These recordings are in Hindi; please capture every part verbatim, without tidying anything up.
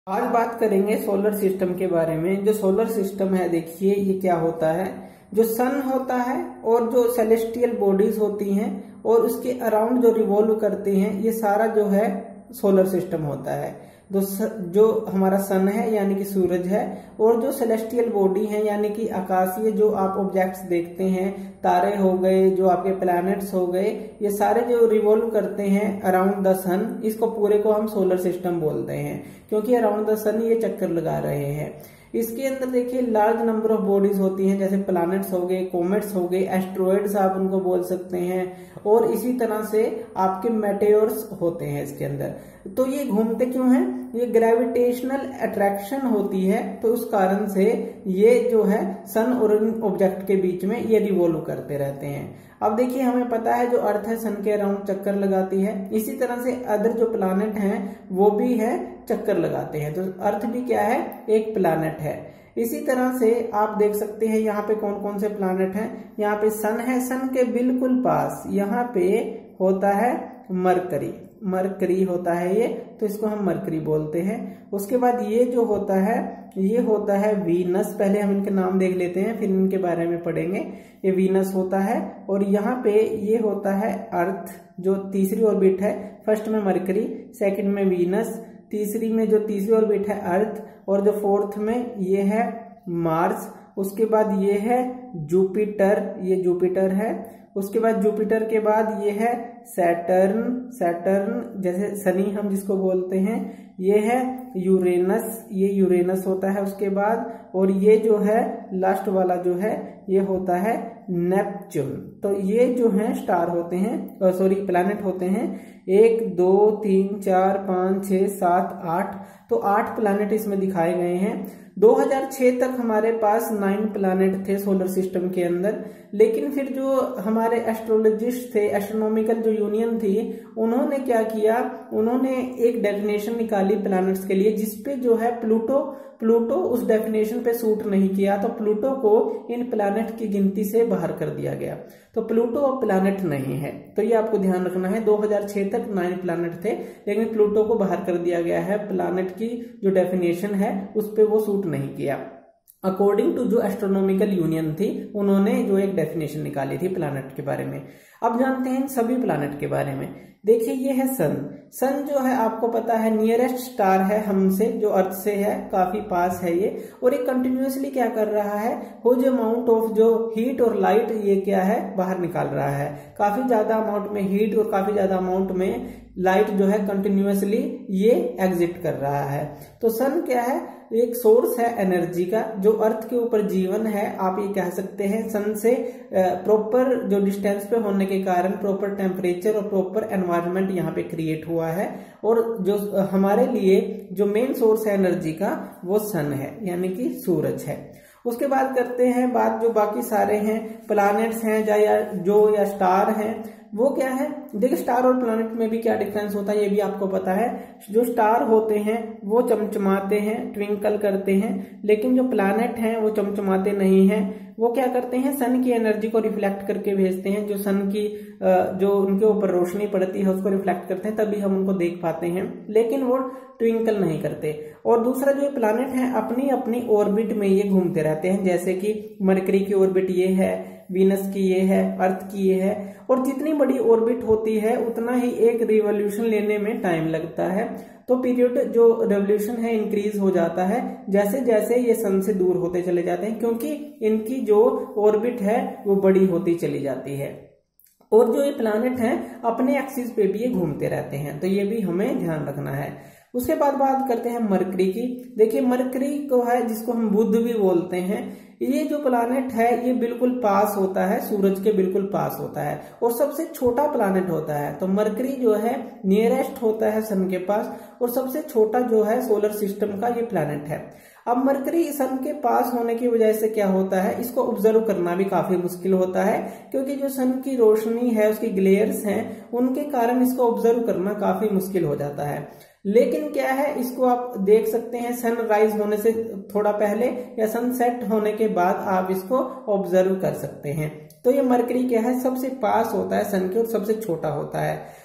आज बात करेंगे सोलर सिस्टम के बारे में। जो सोलर सिस्टम है, देखिए ये क्या होता है। जो सन होता है और जो सेलेस्टियल बॉडीज होती हैं और उसके अराउंड जो रिवॉल्व करते हैं, ये सारा जो है सोलर सिस्टम होता है। जो जो हमारा सन है यानी कि सूरज है, और जो सेलेस्टियल बॉडी है यानी कि आकाशीय जो आप ऑब्जेक्ट्स देखते हैं, तारे हो गए, जो आपके प्लैनेट्स हो गए, ये सारे जो रिवॉल्व करते हैं अराउंड द सन, इसको पूरे को हम सोलर सिस्टम बोलते हैं, क्योंकि अराउंड द सन ये चक्कर लगा रहे हैं। इसके अंदर देखिए लार्ज नंबर ऑफ बॉडीज होती हैं, जैसे प्लैनेट्स हो गए, कोमेट्स हो गए, एस्ट्रॉइड्स आप उनको बोल सकते हैं, और इसी तरह से आपके मेटेओर्स होते हैं इसके अंदर। तो ये घूमते क्यों हैं? ये ग्रेविटेशनल अट्रैक्शन होती है, तो उस कारण से ये जो है सन और ऑब्जेक्ट के बीच में ये रिवॉल्व करते रहते हैं। अब देखिए हमें पता है जो अर्थ है सन के अराउंड चक्कर लगाती है, इसी तरह से अदर जो प्लैनेट हैं वो भी है चक्कर लगाते हैं। तो अर्थ भी क्या है? एक प्लैनेट है। इसी तरह से आप देख सकते हैं यहाँ पे कौन कौन से प्लैनेट हैं। यहाँ पे सन है, सन के बिल्कुल पास यहाँ पे होता है मरकरी, मरकरी होता है ये, तो इसको हम मरकरी बोलते हैं। उसके बाद ये जो होता है ये होता है वीनस। पहले हम इनके नाम देख लेते हैं, फिर इनके बारे में पढ़ेंगे। ये वीनस होता है, और यहाँ पे ये होता है अर्थ, जो तीसरी ऑर्बिट है। फर्स्ट में मरकरी, सेकंड में वीनस, तीसरी में जो तीसरी ऑर्बिट है अर्थ, और जो फोर्थ में ये है मार्स। उसके बाद ये है जुपिटर, ये जुपिटर है। उसके बाद जुपिटर के बाद ये है सैटर्न, सैटर्न जैसे शनि हम जिसको बोलते हैं। ये है यूरेनस, ये यूरेनस होता है उसके बाद। और ये जो है लास्ट वाला जो है ये होता है नेपच्यून। तो ये जो है स्टार होते हैं, सॉरी प्लैनेट होते हैं। एक दो तीन चार पाँच छः सात आठ, तो आठ प्लैनेट इसमें दिखाए गए हैं। दो हज़ार छह तक हमारे पास नाइन प्लैनेट थे सोलर सिस्टम के अंदर, लेकिन फिर जो हमारे एस्ट्रोलॉजिस्ट थे, एस्ट्रोनॉमिकल जो यूनियन थी, उन्होंने क्या किया, उन्होंने एक डेफिनेशन निकाली प्लैनेट्स के लिए, जिसपे जो है प्लूटो प्लूटो उस डेफिनेशन पे सूट नहीं किया, तो प्लूटो को इन प्लैनेट की गिनती से बाहर कर दिया गया। तो प्लूटो अब प्लैनेट नहीं है, तो ये आपको ध्यान रखना है। दो हज़ार छह तक नाइन प्लैनेट थे, लेकिन प्लूटो को बाहर कर दिया गया है। प्लैनेट की जो डेफिनेशन है उस पे वो सूट नहीं किया। अकॉर्डिंग टू जो एस्ट्रोनॉमिकल यूनियन थी, उन्होंने जो एक डेफिनेशन निकाली थी प्लैनेट के बारे में। अब जानते हैं सभी प्लैनेट के बारे में। देखिए ये है सन। सन जो है आपको पता है नियरेस्ट स्टार है हमसे, जो अर्थ से है काफी पास है ये, और ये कंटिन्यूअसली क्या कर रहा है, ह्यूज अमाउंट ऑफ जो हीट और लाइट ये क्या है बाहर निकाल रहा है। काफी ज्यादा अमाउंट में हीट और काफी ज्यादा अमाउंट में लाइट जो है कंटिन्यूअसली ये एग्जिट कर रहा है। तो सन क्या है? एक सोर्स है एनर्जी का, जो अर्थ के ऊपर जीवन है आप ये कह सकते हैं। सन से प्रॉपर जो डिस्टेंस पे होने के कारण प्रॉपर टेम्परेचर और प्रॉपर एनवायरनमेंट यहाँ पे क्रिएट हुआ है, और जो हमारे लिए जो मेन सोर्स है एनर्जी का वो सन है, यानी कि सूरज है। उसके बाद करते हैं बात जो बाकी सारे हैं प्लैनेट्स हैं या जो या स्टार हैं, वो क्या है। देखिए स्टार और प्लैनेट में भी क्या डिफरेंस होता है ये भी आपको पता है। जो स्टार होते हैं वो चमचमाते हैं, ट्विंकल करते हैं, लेकिन जो प्लैनेट हैं वो चमचमाते नहीं हैं। वो क्या करते हैं, सन की एनर्जी को रिफ्लेक्ट करके भेजते हैं। जो सन की जो उनके ऊपर रोशनी पड़ती है उसको रिफ्लेक्ट करते हैं, तभी हम उनको देख पाते हैं, लेकिन वो ट्विंकल नहीं करते। और दूसरा जो प्लैनेट है अपनी अपनी ऑर्बिट में ये घूमते रहते हैं, जैसे कि मरकरी की ऑर्बिट ये है, वीनस की ये है, अर्थ की ये है। और जितनी बड़ी ऑर्बिट होती है उतना ही एक रिवॉल्यूशन लेने में टाइम लगता है। तो पीरियड जो रेवोल्यूशन है इंक्रीज हो जाता है जैसे जैसे ये सन से दूर होते चले जाते हैं, क्योंकि इनकी जो ऑर्बिट है वो बड़ी होती चली जाती है। और जो ये प्लैनेट हैं अपने एक्सिस पे भी ये घूमते रहते हैं, तो ये भी हमें ध्यान रखना है। उसके बाद बात करते हैं मरकरी की। देखिए मरकरी को है जिसको हम बुध भी बोलते हैं, ये जो प्लैनेट है ये बिल्कुल पास होता है, सूरज के बिल्कुल पास होता है, और सबसे छोटा प्लैनेट होता है। तो मरकरी जो है नियरेस्ट होता है सन के पास, और सबसे छोटा जो है सोलर सिस्टम का ये प्लैनेट है। अब मरकरी सन के पास होने की वजह से क्या होता है, इसको ऑब्जर्व करना भी काफी मुश्किल होता है, क्योंकि जो सन की रोशनी है उसकी ग्लेयर्स हैं उनके कारण इसको ऑब्जर्व करना काफी मुश्किल हो जाता है। लेकिन क्या है, इसको आप देख सकते हैं सनराइज होने से थोड़ा पहले या सनसेट होने के बाद आप इसको ऑब्जर्व कर सकते हैं। तो ये मरकरी क्या है, सबसे पास होता है सन के और सबसे छोटा होता है।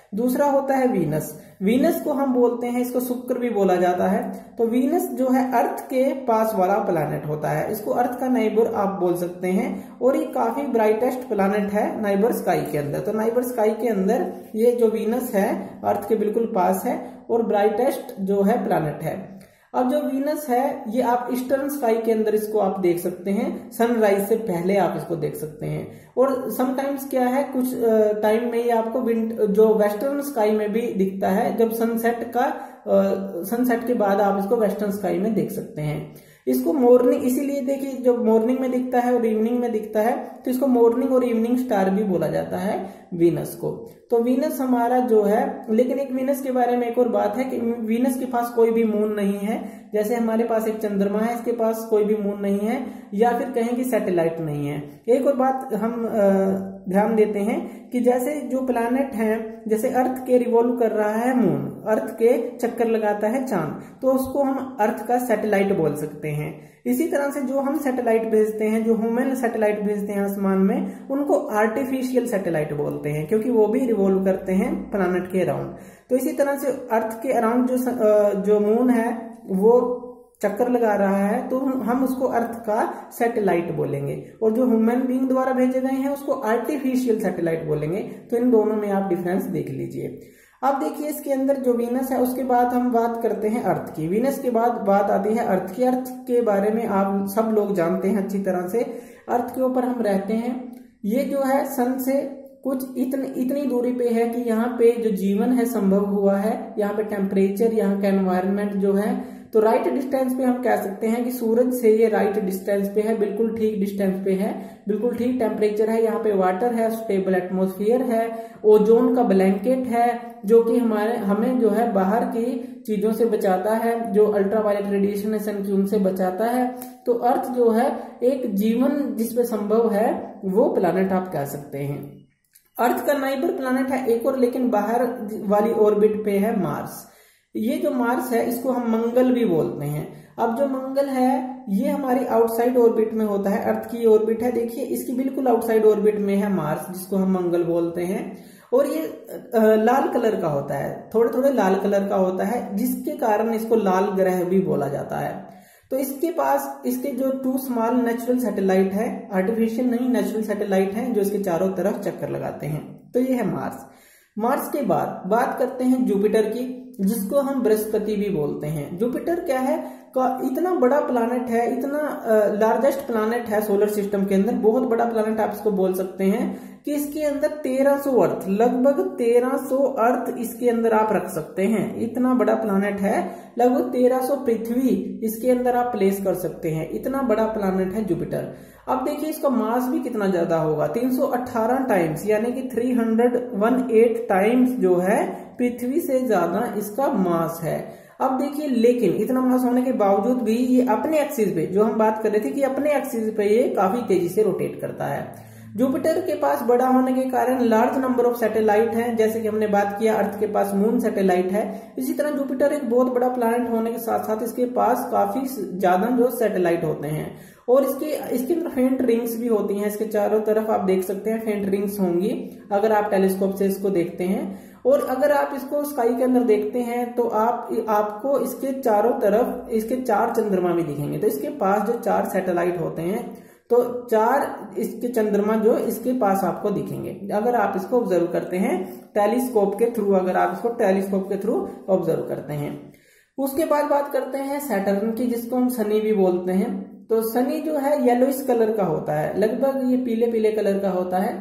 दूसरा होता है वीनस। वीनस को हम बोलते हैं, इसको शुक्र भी बोला जाता है। तो वीनस जो है अर्थ के पास वाला प्लैनेट होता है, इसको अर्थ का नाइबर आप बोल सकते हैं, और ये काफी ब्राइटेस्ट प्लैनेट है नाइबर स्काई के अंदर। तो नाइबर स्काई के अंदर ये जो वीनस है अर्थ के बिल्कुल पास है और ब्राइटेस्ट जो है प्लैनेट है। अब जो वीनस है ये आप ईस्टर्न स्काई के अंदर इसको आप देख सकते हैं, सनराइज से पहले आप इसको देख सकते हैं। और समटाइम्स क्या है, कुछ टाइम में ये आपको जो वेस्टर्न स्काई में भी दिखता है, जब सनसेट का सनसेट के बाद आप इसको वेस्टर्न स्काई में देख सकते हैं। इसको मॉर्निंग इसीलिए देखिए, जब मॉर्निंग में दिखता है और इवनिंग में दिखता है तो इसको मॉर्निंग और इवनिंग स्टार भी बोला जाता है वीनस को। तो वीनस हमारा जो है, लेकिन एक वीनस के बारे में एक और बात है कि वीनस के पास कोई भी मून नहीं है। जैसे हमारे पास एक चंद्रमा है, इसके पास कोई भी मून नहीं है, या फिर कहें कि सैटेलाइट नहीं है। एक और बात हम ध्यान देते हैं कि जैसे जो प्लैनेट है, जैसे अर्थ के रिवॉल्व कर रहा है मून, अर्थ के चक्कर लगाता है चांद, तो उसको हम अर्थ का सैटेलाइट बोल सकते हैं। इसी तरह से जो हम सैटेलाइट भेजते हैं, जो ह्यूमन सैटेलाइट भेजते हैं आसमान में, उनको आर्टिफिशियल सैटेलाइट बोलते हैं, क्योंकि वो भी रिवॉल्व करते हैं प्लैनेट के अराउंड। तो इसी तरह से अर्थ के अराउंड जो जो मून है वो चक्कर लगा रहा है, तो हम उसको अर्थ का सैटेलाइट बोलेंगे, और जो ह्यूमन बीइंग द्वारा भेजे गए हैं उसको आर्टिफिशियल सैटेलाइट बोलेंगे। तो इन दोनों में आप डिफरेंस देख लीजिए। अब देखिए इसके अंदर जो वीनस है उसके बाद हम बात करते हैं अर्थ की। वीनस के बाद बात आती है अर्थ की। अर्थ के बारे में आप सब लोग जानते हैं अच्छी तरह से। अर्थ के ऊपर हम रहते हैं, ये जो है सन से कुछ इतनी इतनी दूरी पे है कि यहाँ पे जो जीवन है संभव हुआ है। यहाँ पे टेम्परेचर, यहाँ का एनवायरनमेंट जो है, तो राइट डिस्टेंस पे हम कह सकते हैं कि सूरज से ये राइट डिस्टेंस पे है, बिल्कुल ठीक डिस्टेंस पे है, बिल्कुल ठीक टेम्परेचर है। यहाँ पे वाटर है, स्टेबल एटमॉस्फेयर है, ओजोन का ब्लैंकेट है जो कि हमारे हमें जो है बाहर की चीजों से बचाता है, जो अल्ट्रावायलेट रेडिएशन है सन की, उनसे बचाता है। तो अर्थ जो है एक जीवन जिसपे संभव है वो प्लैनेट आप कह सकते हैं। अर्थ का नाइबर प्लैनेट है एक और, लेकिन बाहर वाली ऑर्बिट पे है मार्स। ये जो मार्स है इसको हम मंगल भी बोलते हैं। अब जो मंगल है ये हमारी आउटसाइड ऑर्बिट में होता है, अर्थ की ऑर्बिट है, देखिए इसकी बिल्कुल आउटसाइड ऑर्बिट में है मार्स, जिसको हम मंगल बोलते हैं। और ये लाल कलर का होता है, थोड़े थोड़े लाल कलर का होता है, जिसके कारण इसको लाल ग्रह भी बोला जाता है। तो इसके पास इसके जो टू स्मॉल नेचुरल सैटेलाइट है, आर्टिफिशियल नहीं नेचुरल सैटेलाइट है, जो इसके चारों तरफ चक्कर लगाते हैं। तो ये है मार्स। मार्स के बाद बात करते हैं जुपिटर की, जिसको हम बृहस्पति भी बोलते हैं। जुपिटर क्या है, इतना बड़ा प्लैनेट है, इतना लार्जेस्ट प्लैनेट है सोलर सिस्टम के अंदर, बहुत बड़ा प्लैनेट आप इसको बोल सकते हैं कि इसके अंदर तेरह सौ अर्थ, लगभग तेरह सौ अर्थ इसके अंदर आप रख सकते हैं। इतना बड़ा प्लैनेट है, लगभग तेरह सौ पृथ्वी इसके अंदर आप प्लेस कर सकते हैं, इतना बड़ा प्लैनेट है जुपिटर। अब देखिए इसका मास भी कितना ज्यादा होगा, तीन सौ अठारह टाइम्स, यानी कि तीन सौ अठारह टाइम्स जो है पृथ्वी से ज्यादा इसका मास है। अब देखिए, लेकिन इतना मास होने के बावजूद भी ये अपने एक्सिस पे, जो हम बात कर रहे थे कि अपने एक्सिस पे ये काफी तेजी से रोटेट करता है। जुपिटर के पास बड़ा होने के कारण लार्ज नंबर ऑफ सैटेलाइट हैं, जैसे कि हमने बात किया अर्थ के पास मून सैटेलाइट है। इसी तरह जुपिटर एक बहुत बड़ा प्लैनेट होने के साथ साथ इसके पास काफी ज्यादा जो सैटेलाइट होते हैं, और इसके इसके अंदर फेंट रिंग्स भी होती हैं। इसके चारों तरफ आप देख सकते हैं फेंट रिंग्स होंगी अगर आप टेलीस्कोप से इसको देखते हैं। और अगर आप इसको स्काई के अंदर देखते हैं तो आप आपको इसके चारों तरफ इसके चार चंद्रमा भी दिखेंगे। तो इसके पास जो चार सैटेलाइट होते हैं, तो चार इसके चंद्रमा जो इसके पास आपको दिखेंगे अगर आप इसको ऑब्जर्व करते हैं टेलीस्कोप के थ्रू, अगर आप इसको टेलीस्कोप के थ्रू ऑब्जर्व करते हैं। उसके बाद बात करते हैं सैटर्न की, जिसको हम शनि भी बोलते हैं। तो शनि जो है येलोइश कलर का होता है, लगभग ये पीले पीले कलर का होता है।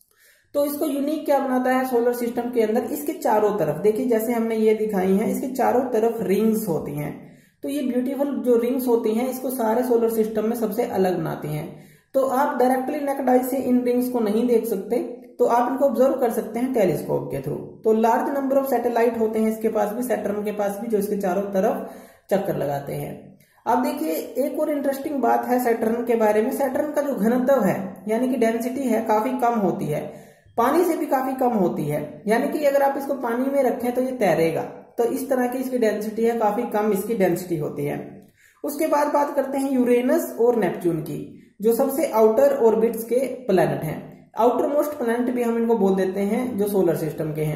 तो इसको यूनिक क्या बनाता है सोलर सिस्टम के अंदर, इसके चारों तरफ देखिए, जैसे हमने ये दिखाई है, इसके चारों तरफ रिंग्स होती हैं। तो ये ब्यूटीफुल जो रिंग्स होती हैं इसको सारे सोलर सिस्टम में सबसे अलग बनाती हैं। तो आप डायरेक्टली नेकेड आई से इन रिंग्स को नहीं देख सकते, तो आप इनको ऑब्जर्व कर सकते हैं टेलीस्कोप के थ्रू। तो लार्ज नंबर ऑफ सैटेलाइट होते हैं इसके पास भी, सैटर्न के पास भी, जो इसके चारों तरफ चक्कर लगाते हैं। अब देखिए एक और इंटरेस्टिंग बात है सैटर्न के बारे में। सैटर्न का जो घनत्व है, यानी कि डेंसिटी है, काफी कम होती है, पानी से भी काफी कम होती है। यानी कि अगर आप इसको पानी में रखें तो ये तैरेगा। तो इस तरह की इसकी डेंसिटी है, काफी कम इसकी डेंसिटी होती है। उसके बाद बात करते हैं यूरेनस और नेपच्यून की, जो सबसे आउटर ऑर्बिट्स के प्लैनेट हैं। आउटर मोस्ट प्लैनेट भी हम इनको बोल देते हैं जो सोलर सिस्टम के हैं।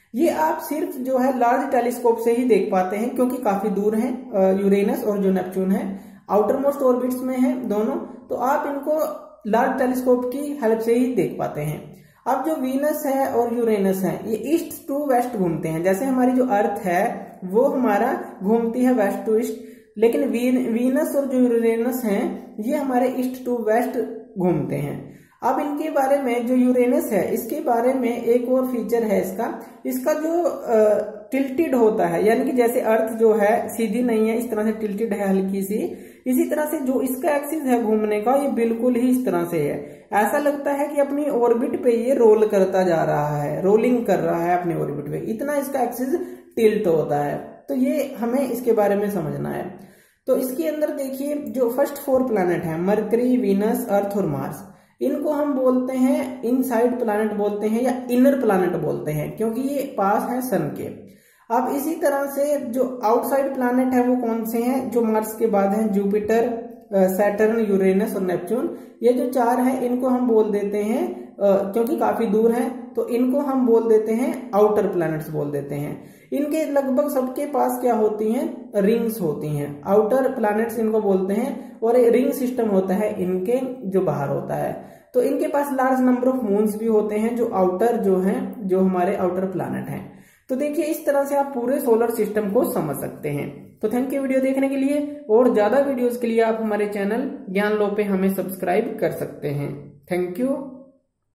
ये आप सिर्फ जो है लार्ज टेलीस्कोप से ही देख पाते हैं, क्योंकि काफी दूर है यूरेनस और जो नेपच्यून है, आउटर मोस्ट ऑर्बिट्स में है दोनों, तो आप इनको लार्ज टेलीस्कोप की हेल्प से ही देख पाते हैं। अब जो वीनस है और यूरेनस है ये ईस्ट टू वेस्ट घूमते हैं। जैसे हमारी जो अर्थ है वो हमारा घूमती है वेस्ट टू ईस्ट, लेकिन वीनस और जो यूरेनस हैं ये हमारे ईस्ट टू वेस्ट घूमते हैं। अब इनके बारे में, जो यूरेनस है इसके बारे में एक और फीचर है इसका इसका जो टिल्टेड होता है, यानी कि जैसे अर्थ जो है सीधी नहीं है, इस तरह से टिल्टेड है हल्की सी, इसी तरह से जो इसका एक्सिस है घूमने का ये बिल्कुल ही इस तरह से है। ऐसा लगता है कि अपनी ऑर्बिट पे ये रोल करता जा रहा है, रोलिंग कर रहा है अपनी ऑर्बिट पे, इतना इसका एक्सिस टिल्ट होता है। तो ये हमें इसके बारे में समझना है। तो इसके अंदर देखिए जो फर्स्ट फोर प्लैनेट है, मरकरी, वीनस, अर्थ और मार्स, इनको हम बोलते हैं इनसाइड प्लैनेट बोलते हैं या इनर प्लैनेट बोलते हैं, क्योंकि ये पास है सन के। अब इसी तरह से जो आउटसाइड प्लैनेट है वो कौन से हैं, जो मार्स के बाद हैं जुपिटर, सैटर्न, यूरेनस और नेपच्यून। ये जो चार हैं इनको हम बोल देते हैं, क्योंकि काफी दूर हैं तो इनको हम बोल देते हैं आउटर प्लैनेट्स बोल देते हैं। इनके लगभग सबके पास क्या होती हैं, रिंग्स होती हैं, आउटर प्लैनेट्स इनको बोलते हैं, और एक रिंग सिस्टम होता है इनके जो बाहर होता है। तो इनके पास लार्ज नंबर ऑफ मून्स भी होते हैं जो आउटर जो हैं, जो हमारे आउटर प्लैनेट हैं। तो देखिए इस तरह से आप पूरे सोलर सिस्टम को समझ सकते हैं। तो थैंक यू वीडियो देखने के लिए, और ज्यादा वीडियोस के लिए आप हमारे चैनल ज्ञान लो पे हमें सब्सक्राइब कर सकते हैं। Thank you.